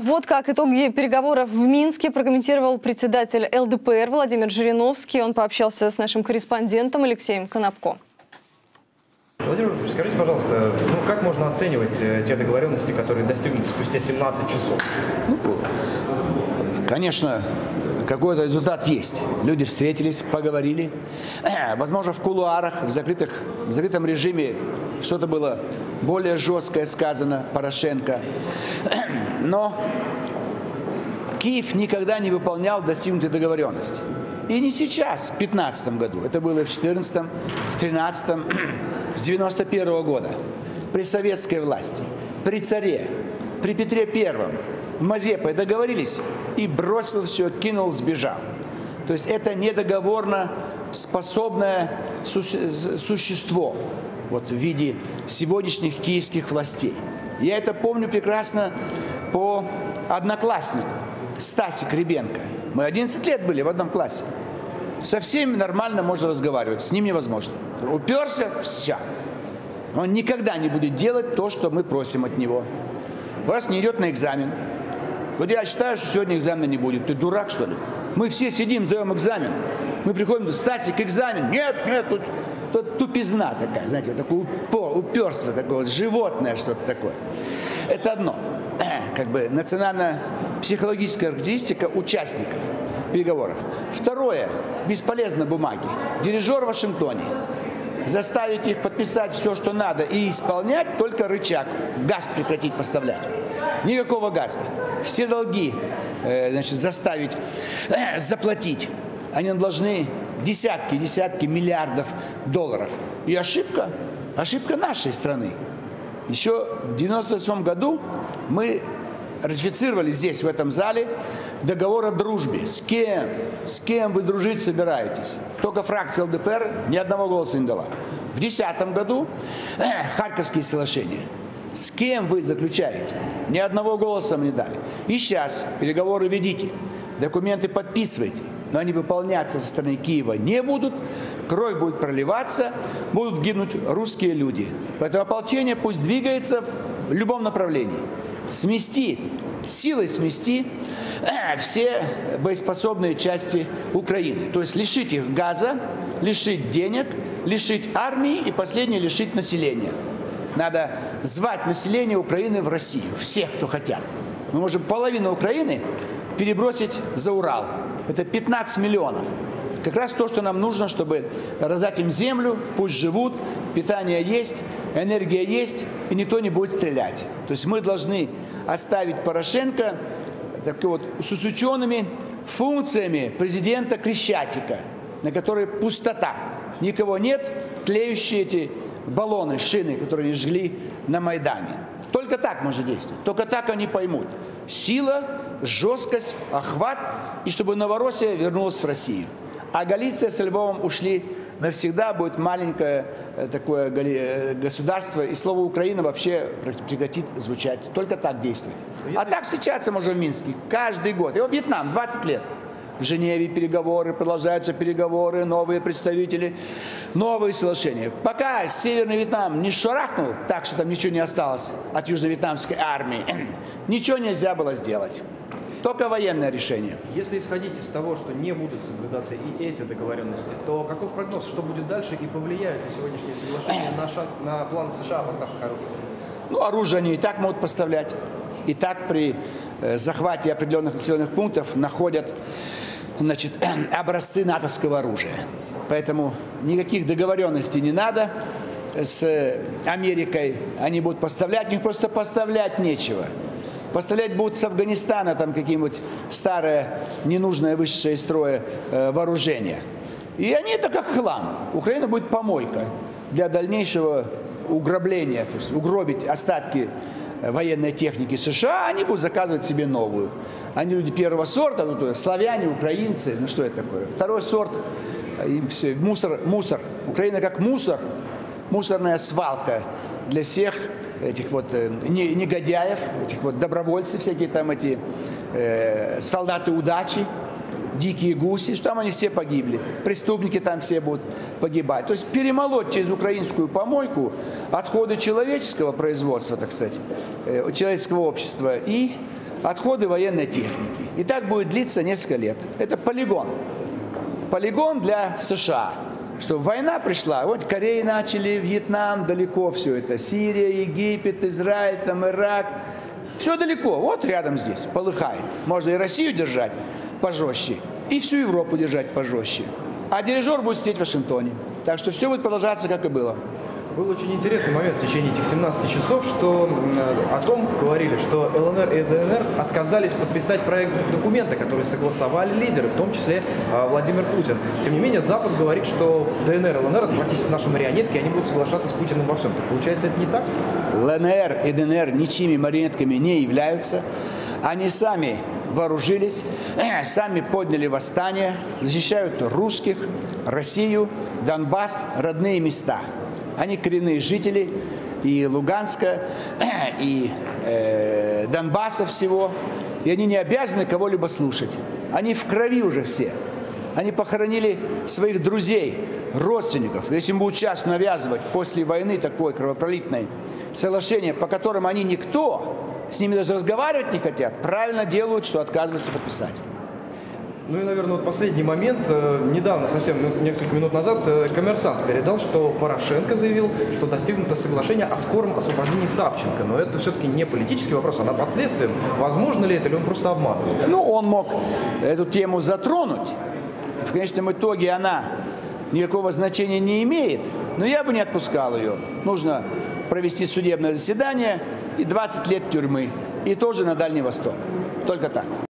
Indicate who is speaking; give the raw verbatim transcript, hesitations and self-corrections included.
Speaker 1: Вот как итоги переговоров в Минске прокомментировал председатель эл дэ пэ эр Владимир Жириновский. Он пообщался с нашим корреспондентом Алексеем Конопко.
Speaker 2: Владимир, скажите, пожалуйста, ну, как можно оценивать те договоренности, которые достигнуты спустя семнадцать часов?
Speaker 3: Ну, конечно, какой-то результат есть. Люди встретились, поговорили. Возможно, в кулуарах, в, закрытых, в закрытом режиме что-то было более жесткое сказано Порошенко. Но Киев никогда не выполнял достигнутые договоренности. И не сейчас, в две тысячи пятнадцатом году. Это было и в две тысячи четырнадцатом, в две тысячи тринадцатом, с девяносто первого года. При советской власти, при царе, при Петре Первом, Мазепой договорились и бросил все, кинул, сбежал. То есть это недоговорно способное суще существо вот, в виде сегодняшних киевских властей. Я это помню прекрасно по однокласснику Стасик Ребенко. Мы одиннадцать лет были в одном классе. Со всеми нормально можно разговаривать, с ним невозможно. Уперся, все. Он никогда не будет делать то, что мы просим от него. Раз не идет на экзамен. Вот я считаю, что сегодня экзамена не будет. Ты дурак, что ли? Мы все сидим, сдаем экзамен. Мы приходим, Стасик, экзамен. Нет, нет, тут, тут тупизна такая, знаете, вот такое упор, уперство такое, вот, животное что-то такое. Это одно. Как бы национально-психологическая характеристика участников переговоров. Второе. Бесполезно бумаги. Дирижер в Вашингтоне. Заставить их подписать все, что надо, и исполнять только рычаг. Газ прекратить поставлять. Никакого газа. Все долги э, значит, заставить э, заплатить. Они должны десятки, десятки миллиардов долларов. И ошибка, ошибка нашей страны. Еще в девяносто восьмом году мы ратифицировали здесь, в этом зале, договор о дружбе. С кем? С кем вы дружить собираетесь? Только фракция эл дэ пэ эр ни одного голоса не дала. В две тысячи десятом году э, Харьковские соглашения. С кем вы заключаете? Ни одного голоса не дали. И сейчас переговоры ведите, документы подписывайте, но они выполняться со стороны Киева не будут, кровь будет проливаться, будут гибнуть русские люди. Поэтому ополчение пусть двигается в любом направлении. Смести, силой смести э, все боеспособные части Украины. То есть лишить их газа, лишить денег, лишить армии и последнее лишить населения. Надо звать население Украины в Россию, всех, кто хотят. Мы можем половину Украины перебросить за Урал. Это пятнадцать миллионов. Как раз то, что нам нужно, чтобы раздать им землю, пусть живут, питание есть, энергия есть, и никто не будет стрелять. То есть мы должны оставить Порошенко так вот, с учеными функциями президента Крещатика, на которой пустота. Никого нет, тлеющие эти баллоны, шины, которые жгли на Майдане. Только так можно действовать, только так они поймут. Сила, жесткость, охват, и чтобы Новороссия вернулась в Россию. А Галиция с Львовом ушли навсегда, будет маленькое такое государство, и слово «Украина» вообще прекратит звучать. Только так действовать. А так встречаться можно в Минске каждый год. И вот Вьетнам, двадцать лет. В Женеве переговоры, продолжаются переговоры, новые представители, новые соглашения. Пока Северный Вьетнам не шарахнул, так что там ничего не осталось от южно-вьетнамской армии, ничего нельзя было сделать. Только военное решение.
Speaker 2: Если исходить из того, что не будут соблюдаться и эти договоренности, то каков прогноз, что будет дальше и повлияет ли сегодняшнее соглашение на, шанс, на план США о поставках оружия?
Speaker 3: Ну, оружие они и так могут поставлять. И так при э, захвате определенных населенных пунктов находят, значит, образцы натовского оружия. Поэтому никаких договоренностей не надо с Америкой. Они будут поставлять, у них просто поставлять нечего. Поставлять будут с Афганистана там какие-нибудь старое, ненужное, вышедшее из строя э, вооружение. И они это как хлам. Украина будет помойка для дальнейшего уграбления, то есть угробить остатки военной техники США, они будут заказывать себе новую. Они люди первого сорта, ну, то есть славяне, украинцы, ну что это такое? Второй сорт, им все, мусор, мусор. Украина как мусор, мусорная свалка для всех этих вот э, негодяев, этих вот добровольцев, всякие там эти э, солдаты удачи, дикие гуси, что там они все погибли. Преступники там все будут погибать. То есть перемолоть через украинскую помойку отходы человеческого производства, так сказать, человеческого общества и отходы военной техники. И так будет длиться несколько лет. Это полигон. Полигон для США. Что война пришла, вот Корея начали, Вьетнам, далеко все это. Сирия, Египет, Израиль, там, Ирак. Все далеко, вот рядом здесь, полыхает. Можно и Россию держать пожестче, и всю Европу держать пожестче. А дирижер будет сидеть в Вашингтоне. Так что все будет продолжаться, как и было.
Speaker 2: Был очень интересный момент в течение этих семнадцати часов, что о том говорили, что ЛНР и ДНР отказались подписать проект документа, который согласовали лидеры, в том числе Владимир Путин. Тем не менее, Запад говорит, что ДНР и ЛНР это практически наши марионетки, они будут соглашаться с Путиным во всем. Получается, это не так?
Speaker 3: ЛНР и ДНР ничьими марионетками не являются. Они сами вооружились, сами подняли восстание, защищают русских, Россию, Донбасс, родные места. Они коренные жители и Луганска, и э, Донбасса всего. И они не обязаны кого-либо слушать. Они в крови уже все. Они похоронили своих друзей, родственников. Если им будут сейчас навязывать после войны такое кровопролитное соглашение, по которым они никто, с ними даже разговаривать не хотят, правильно делают, что отказываются подписать.
Speaker 2: Ну и, наверное, вот последний момент. Недавно, совсем несколько минут назад, «Коммерсант» передал, что Порошенко заявил, что достигнуто соглашение о скором освобождении Савченко. Но это все-таки не политический вопрос, она под следствием. Возможно ли это, или он просто обманывает?
Speaker 3: Ну, он мог эту тему затронуть. В конечном итоге она никакого значения не имеет. Но я бы не отпускал ее. Нужно провести судебное заседание и двадцать лет тюрьмы. И тоже на Дальний Восток. Только так.